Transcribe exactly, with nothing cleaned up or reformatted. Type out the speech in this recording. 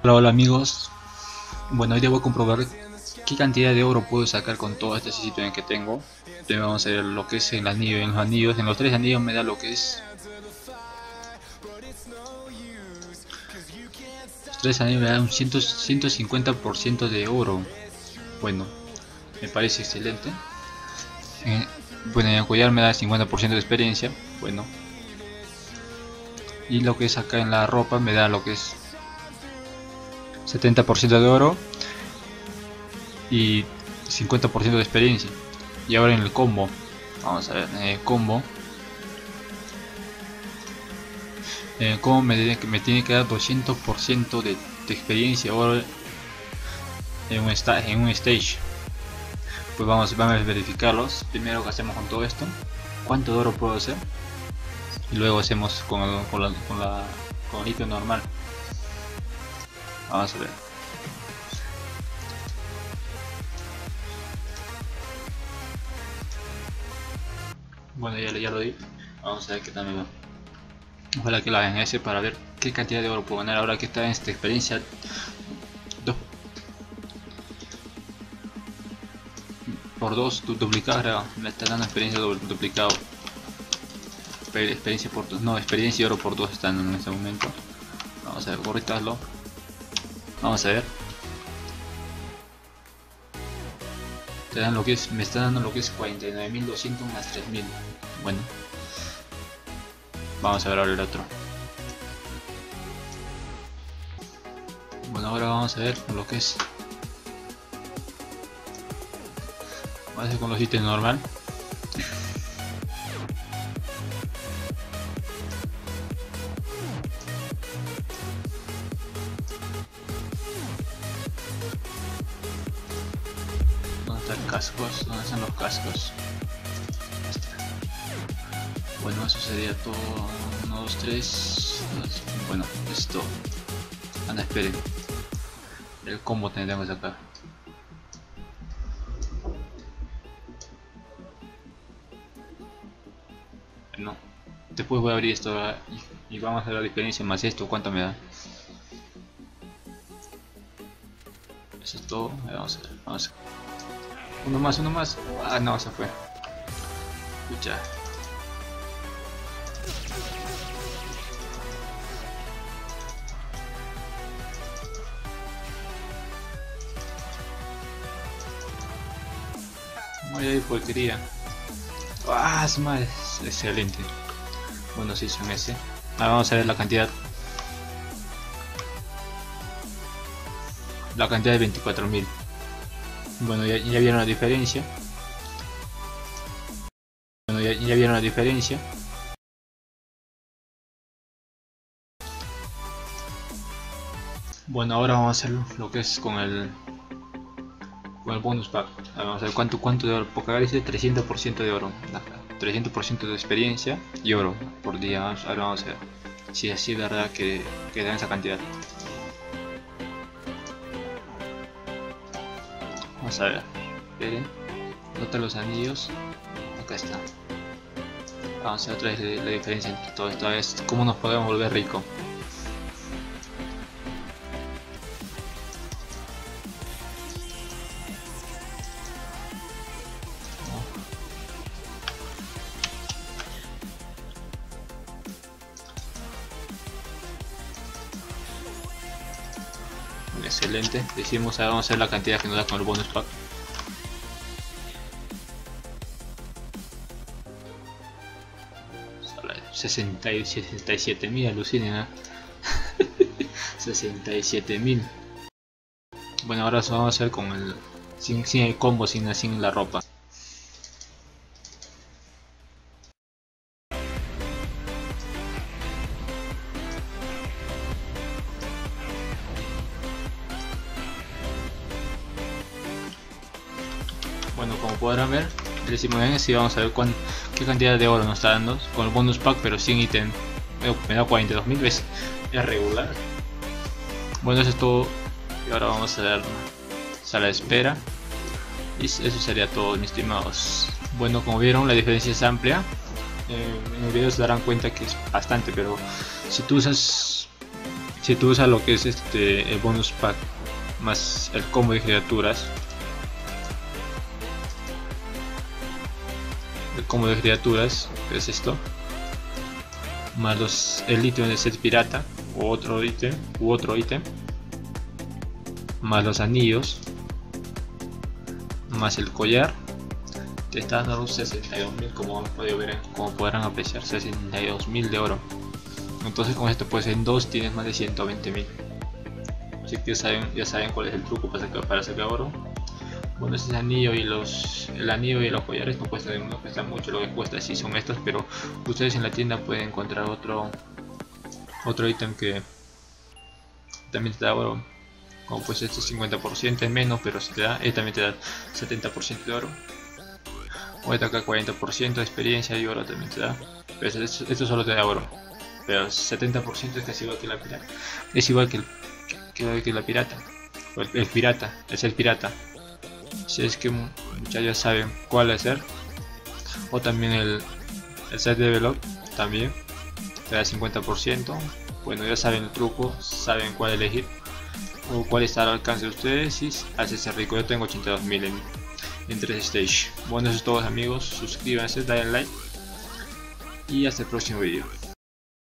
Hola, hola amigos. Bueno, hoy debo comprobar qué cantidad de oro puedo sacar con todo este sitio que tengo. Entonces vamos a ver lo que es el anillo. En los anillos, en los tres anillos me da lo que es. Los tres anillos me dan un cien, ciento cincuenta por ciento de oro. Bueno, me parece excelente. Eh, bueno, en el collar me da cincuenta por ciento de experiencia. Bueno. Y lo que es acá en la ropa me da lo que es setenta por ciento de oro y cincuenta por ciento de experiencia. Y ahora en el combo, vamos a ver, en el combo, en el combo me, me tiene que dar doscientos por ciento de, de experiencia ahora en un, sta en un stage. Pues vamos, vamos a verificarlos. Primero que hacemos con todo esto, cuánto de oro puedo hacer, y luego hacemos con, el, con, la, con, la, con el litio normal. Vamos a ver. Bueno, ya, ya lo di. Vamos a ver qué tal me va. Ojalá que lo hagan ese para ver qué cantidad de oro puedo ganar ahora que está en esta experiencia. Dos por dos duplicado, me está dando experiencia duplicado. Experiencia por dos, no, experiencia y oro por dos están en este momento. Vamos a ver, gorritaslo. Vamos a ver. Te dan lo que es, me está dando lo que es cuarenta y nueve mil doscientos más tres mil. Bueno, vamos a ver ahora el otro. Bueno, ahora vamos a ver lo que es. Vamos a hacer con los ítems normal. ¿Dónde están cascos? ¿Dónde están los cascos? Bueno, eso sería todo. uno, dos, tres. Bueno, esto. Anda, esperen. El combo tendremos acá. No. Después voy a abrir esto y, y vamos a ver la diferencia más esto. ¿Cuánto me da? Eso es todo. Vamos a ver. Vamos a ver. Uno más, uno más. Ah, no, se fue. Escucha. Muy ahí porquería. Ah, es mal. Excelente. Bueno, sí, son ese. Ahora vamos a ver la cantidad. La cantidad de veinticuatro mil. Bueno, ya, ya vieron la diferencia. Bueno, ya, ya vieron la diferencia. Bueno, ahora vamos a hacer lo que es con el con el bonus pack. Vamos a ver cuánto cuánto de oro. Porque acá dice trescientos por ciento de oro, trescientos por ciento de experiencia y oro por día. Ahora vamos a ver si así es verdad que, que dan esa cantidad. Vamos a ver, esperen, nota los anillos, acá está. Vamos a ver otra vez la, la diferencia entre todo esto, es cómo nos podemos volver ricos. Excelente, decimos ahora vamos a ver la cantidad que nos da con el bonus pack. sesenta y siete mil, alucinen, ¿eh? sesenta y siete mil. Bueno, ahora vamos a hacer con el sin, sin el combo, sin, sin la ropa. Bueno, como podrán ver, decimos bien, si vamos a ver cuán, qué cantidad de oro nos está dando con el bonus pack, pero sin ítem. Me da cuarenta y dos mil, ¿ves? Es regular. Bueno, eso es todo. Y ahora vamos a dar sala de espera. Y eso sería todo, mis estimados. Bueno, como vieron, la diferencia es amplia. Eh, en el video se darán cuenta que es bastante, pero si tú usas Si tú usas lo que es este el bonus pack más el combo de criaturas, el combo de criaturas, que es esto, más los, el ítem de set pirata u otro ítem u otro ítem, más los anillos, más el collar, te está dando un sesenta y dos mil, como, ver, como podrán apreciar, sesenta y dos mil de oro. Entonces con esto pues en dos tienes más de ciento veinte mil. Así que ya saben, ya saben cuál es el truco para sacar, para sacar oro. Bueno, ese anillo y los el anillo y los collares no cuestan, no cuestan mucho, lo que cuesta sí son estos, pero ustedes en la tienda pueden encontrar otro otro ítem que también te da oro, como pues este cincuenta por ciento es menos, pero si te da, este también te da setenta por ciento de oro, o este acá cuarenta por ciento de experiencia y oro también te da, pero esto, esto solo te da oro, pero setenta por ciento es casi igual que la pirata, es igual que el que, que la pirata, o el, el pirata, es el pirata. Si es que muchachos ya saben cuál hacer, o también el, el set de Velok también te da cincuenta por ciento. Bueno, ya saben el truco, saben cuál elegir o cuál está al alcance de ustedes y hacerse rico. Yo tengo ochenta y dos mil en, en tres stage. Bueno, eso es todo amigos, suscríbanse, denle like y hasta el próximo video.